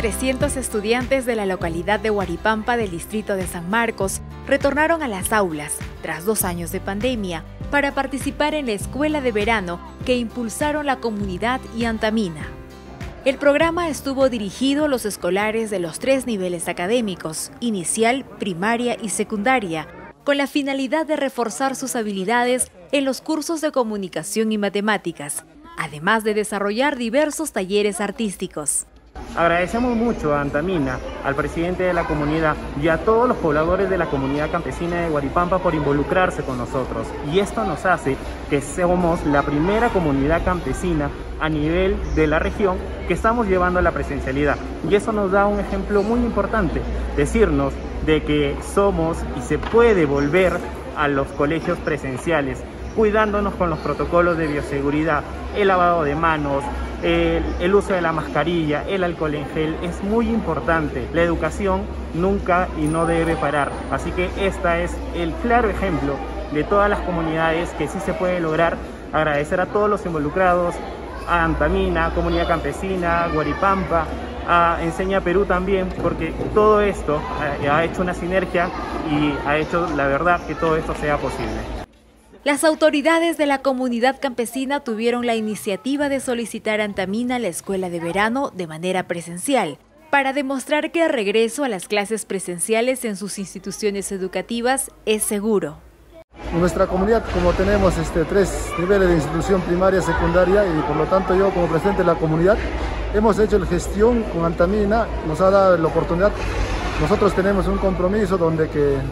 300 estudiantes de la localidad de Huaripampa del distrito de San Marcos retornaron a las aulas tras 2 años de pandemia para participar en la escuela de verano que impulsaron la comunidad y Antamina. El programa estuvo dirigido a los escolares de los 3 niveles académicos, inicial, primaria y secundaria, con la finalidad de reforzar sus habilidades en los cursos de comunicación y matemáticas, además de desarrollar diversos talleres artísticos. Agradecemos mucho a Antamina, al presidente de la comunidad y a todos los pobladores de la comunidad campesina de Huaripampa por involucrarse con nosotros. Y esto nos hace que somos la primera comunidad campesina a nivel de la región que estamos llevando a la presencialidad. Y eso nos da un ejemplo muy importante, decirnos de que somos y se puede volver a los colegios presenciales, cuidándonos con los protocolos de bioseguridad, el lavado de manos, el uso de la mascarilla, el alcohol en gel. Es muy importante. La educación nunca y no debe parar. Así que este es el claro ejemplo de todas las comunidades que sí se puede lograr. Agradecer a todos los involucrados, a Antamina, Comunidad Campesina, Huaripampa, a Enseña Perú también, porque todo esto ha hecho una sinergia y ha hecho, la verdad, que todo esto sea posible. Las autoridades de la comunidad campesina tuvieron la iniciativa de solicitar a Antamina la escuela de verano de manera presencial, para demostrar que el regreso a las clases presenciales en sus instituciones educativas es seguro. En nuestra comunidad, como tenemos 3 niveles de institución primaria, secundaria, y por lo tanto yo como presidente de la comunidad, hemos hecho la gestión con Antamina, nos ha dado la oportunidad. Nosotros tenemos un compromiso donde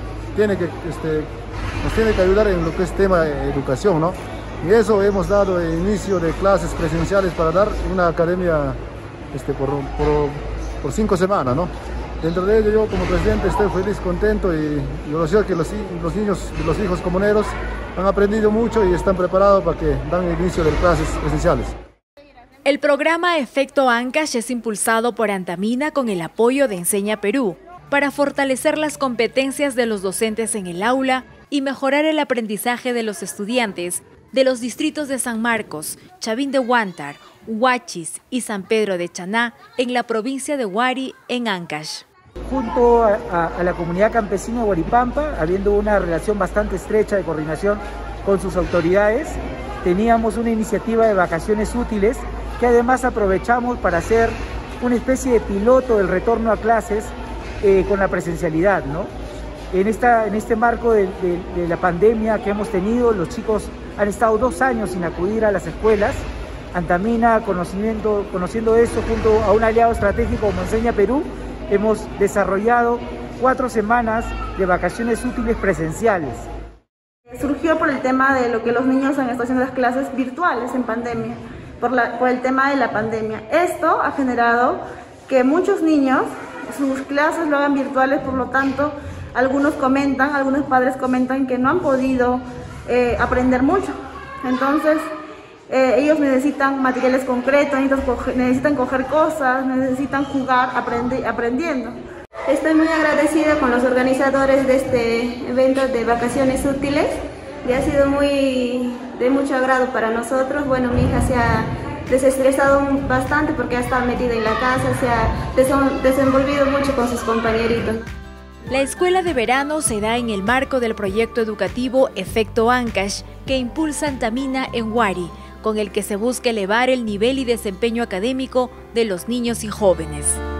nos tiene que ayudar en lo que es tema de educación, ¿no? Y eso hemos dado el inicio de clases presenciales para dar una academia por 5 semanas, ¿no? Dentro de ello yo como presidente estoy feliz, contento y lo sé que los hijos comuneros han aprendido mucho y están preparados para que dan el inicio de clases presenciales. El programa Efecto Ancash es impulsado por Antamina con el apoyo de Enseña Perú para fortalecer las competencias de los docentes en el aula y mejorar el aprendizaje de los estudiantes de los distritos de San Marcos, Chavín de Huántar, Huachis y San Pedro de Chaná en la provincia de Huari, en Ancash. Junto a la comunidad campesina de Huaripampa, habiendo una relación bastante estrecha de coordinación con sus autoridades, teníamos una iniciativa de vacaciones útiles que además aprovechamos para hacer una especie de piloto del retorno a clases con la presencialidad, ¿no? En este marco de la pandemia que hemos tenido, los chicos han estado 2 años sin acudir a las escuelas. Antamina, conociendo eso, junto a un aliado estratégico como Enseña Perú, hemos desarrollado 4 semanas de vacaciones útiles presenciales. Surgió por el tema de lo que los niños han estado haciendo las clases virtuales en pandemia, por el tema de la pandemia. Esto ha generado que muchos niños sus clases lo hagan virtuales, por lo tanto, algunos padres comentan que no han podido aprender mucho. Entonces, ellos necesitan materiales concretos, necesitan coger cosas, necesitan jugar aprendiendo. Estoy muy agradecida con los organizadores de este evento de vacaciones útiles y ha sido de mucho agrado para nosotros. Bueno, mi hija se ha desestresado bastante porque ha estado metida en la casa, se ha desenvolvido mucho con sus compañeritos. La escuela de verano se da en el marco del proyecto educativo Efecto Ancash que impulsa Antamina en Huari, con el que se busca elevar el nivel y desempeño académico de los niños y jóvenes.